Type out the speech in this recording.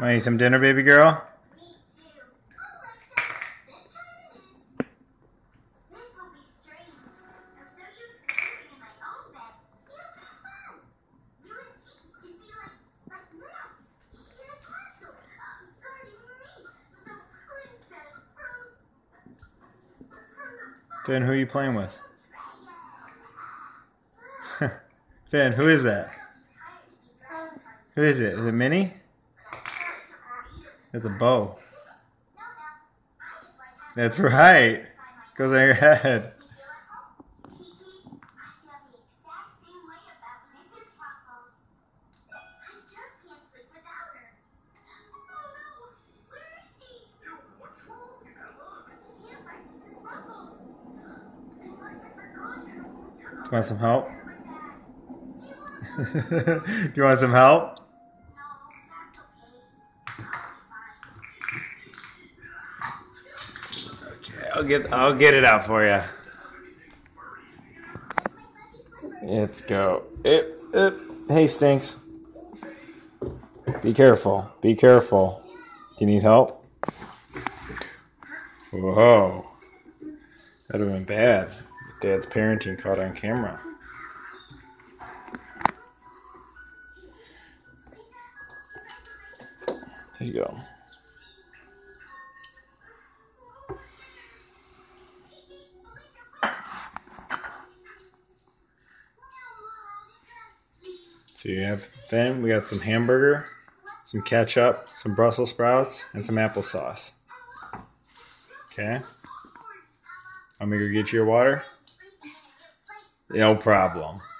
Want to eat some dinner, baby girl? Finn, who are you playing with? Finn, who is that? Who is it? Is it Minnie? It's a bow. That's right. Goes on your head. Do you want some help? Do you want some help? Okay, I'll get it out for you. Let's go. Hey, Stinks. Be careful. Be careful. Do you need help? Whoa. That would have been bad. Dad's parenting caught on camera. There you go. So you have, then we got some hamburger, some ketchup, some Brussels sprouts, and some applesauce. Okay? Want me to go get you your water? No problem.